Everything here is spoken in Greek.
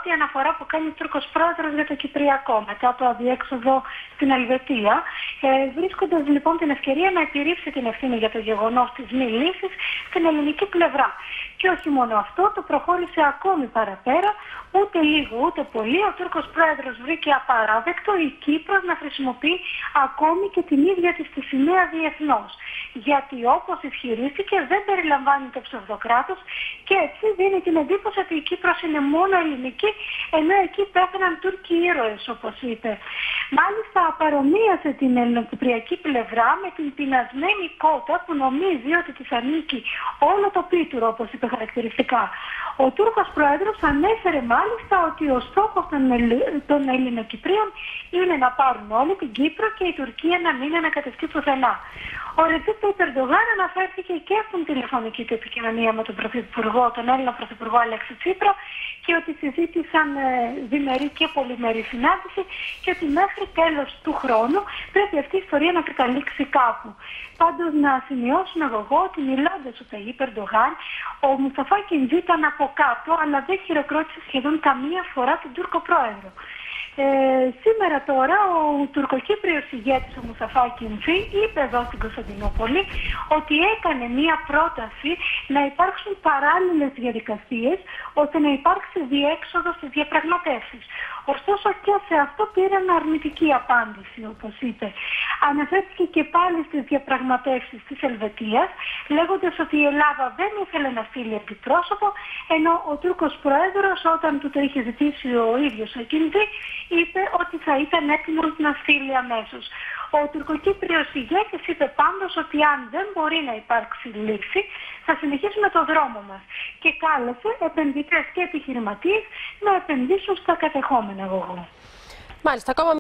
πρώτη αναφορά που κάνει ο Τούρκος πρόεδρος για το Κυπριακό μετά το αδιέξοδο στην Ελβετία, βρίσκοντας λοιπόν την ευκαιρία να επιρρύψει την ευθύνη για το γεγονός της μη λύσης στην ελληνική πλευρά. Και όχι μόνο αυτό, το προχώρησε ακόμη παραπέρα, ούτε λίγο ούτε πολύ. Ο Τούρκος πρόεδρος βρήκε απαράδεκτο η Κύπρος να χρησιμοποιεί ακόμη και την ίδια της τη σημαία διεθνώς. Γιατί όπως ισχυρίστηκε δεν περιλαμβάνει το ψευδοκράτος και έτσι δίνει την εντύπωση ότι η Κύπρος είναι μόνο ελληνική, ενώ εκεί πέθαναν Τούρκοι ήρωες, όπως είπε. Μάλιστα παρομοίασε την ελληνοκυπριακή πλευρά με την πεινασμένη κότα που νομίζει ότι της ανήκει όλο το πίτουρο, όπως είπε χαρακτηριστικά. Ο Τούρκος πρόεδρος ανέφερε μάλιστα ότι ο στόχος των Ελληνοκυπρίων είναι να πάρουν όλη την Κύπρο και η Τουρκία να μην ανακατευτεί πουθενά. Ο Ρετζέπ Ταγιπ Ερντογάν αναφέρθηκε και στην τηλεφωνική του επικοινωνία με τον Πρωθυπουργό, τον Έλληνα Πρωθυπουργό Αλέξη Τσίπρα, και ότι συζήτησαν διμερή και πολυμερή συνάντηση και ότι μέχρι τέλος του χρόνου πρέπει αυτή η ιστορία να καταλήξει κάπου. Πάντως να σημειώσω εγώ ότι μιλώντας ο Ταγιπ Ερντογάν, ο Μουσταφά Κεντζή ήταν από κάτω, αλλά δεν χειροκρότησε σχεδόν καμία φορά τον Τούρκο πρόεδρο. Σήμερα τώρα ο τουρκοκύπριος ηγέτης ο Μουσταφά Κεντζή είπε εδώ στην Κωνσταντινούπολη ότι έκανε μία πρόταση να υπάρξουν παράλληλες διαδικασίες ώστε να υπάρξει διέξοδο στις διαπραγματεύσεις. Ωστόσο και σε αυτό πήραν αρνητική απάντηση, όπως είπε. Αναφέρθηκε και πάλι στις διαπραγματεύσεις της Ελβετίας, λέγοντας ότι η Ελλάδα δεν ήθελε να στείλει αντιπρόσωπο, ενώ ο Τούρκος πρόεδρος, όταν του το είχε ζητήσει ο ίδιος ο Κεντζή, είπε ότι θα ήταν έτοιμος να στείλει αμέσως. Ο τουρκοκύπριος ηγέτης είπε πάντως ότι αν δεν μπορεί να υπάρξει λύση, θα συνεχίσουμε το δρόμο μας. Και κάλεσε επενδυτές και επιχειρηματίες να επενδύσουν στα κατεχόμενα αγωγό. Μάλιστα, ακόμα